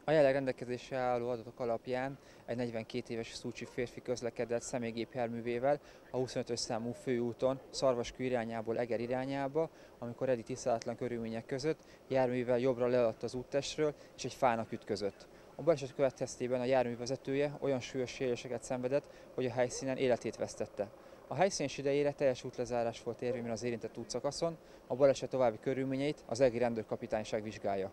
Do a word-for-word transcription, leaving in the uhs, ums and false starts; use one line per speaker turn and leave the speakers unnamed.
A jelenleg rendelkezésre álló adatok alapján egy negyvenkét éves szúcsi férfi közlekedett személygépjárművével a huszonötös számú főúton Szarvaskő irányából Eger irányába, amikor eddig tisztázatlan körülmények között járművel jobbra leadt az úttestről és egy fának ütközött. A baleset következtében a jármű vezetője olyan súlyos sérüléseket szenvedett, hogy a helyszínen életét vesztette. A helyszín idejére teljes útlezárás volt érvényben az érintett útszakaszon, a baleset további körülményeit az egri rendőrkapitányság vizsgálja.